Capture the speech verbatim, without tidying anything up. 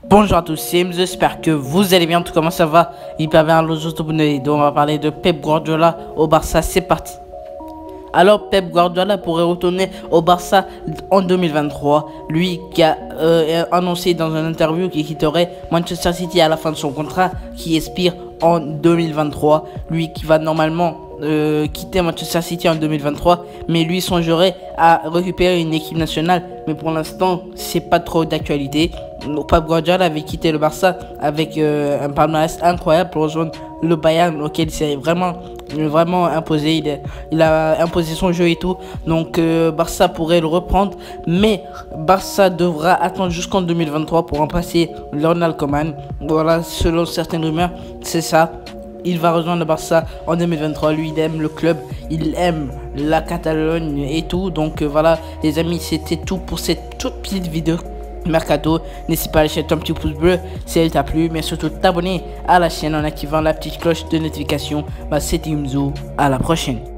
Bonjour à tous, c'est James, j'espère que vous allez bien, tout comment ça va? Hyper bien, le jour de on va parler de Pep Guardiola au Barça, c'est parti. Alors Pep Guardiola pourrait retourner au Barça en deux mille vingt-trois, lui qui a euh, annoncé dans une interview qu'il quitterait Manchester City à la fin de son contrat qui expire en deux mille vingt-trois, lui qui va normalement euh, quitter Manchester City en deux mille vingt-trois, mais lui songerait à récupérer une équipe nationale, mais pour l'instant c'est pas trop d'actualité. Pep Guardiola avait quitté le Barça avec euh, un palmarès incroyable pour rejoindre le Bayern auquel il s'est vraiment vraiment imposé, il, est, il a imposé son jeu et tout, donc euh, Barça pourrait le reprendre, mais Barça devra attendre jusqu'en deux mille vingt-trois pour remplacer Ronald Koeman. Voilà, selon certaines rumeurs, c'est ça. Il va rejoindre le Barça en deux mille vingt-trois. Lui, il aime le club, il aime la Catalogne et tout. Donc euh, voilà, les amis, c'était tout pour cette toute petite vidéo Mercato. N'hésite pas à lâcher ton petit pouce bleu si elle t'a plu, mais surtout t'abonner à la chaîne en activant la petite cloche de notification. Bah, c'était Imzo, à la prochaine.